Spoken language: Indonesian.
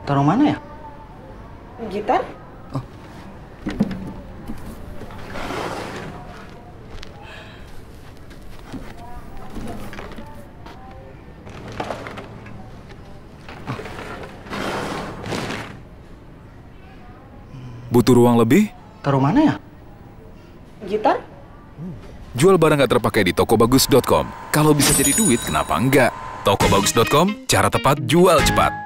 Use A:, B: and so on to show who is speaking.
A: Taruh mana ya?
B: Gitar?
C: Butuh ruang lebih?
A: Taruh mana ya?
B: Gitar?
C: Jual barang nggak terpakai di tokobagus.com. Kalau bisa jadi duit, kenapa enggak? Tokobagus.com, cara tepat jual cepat.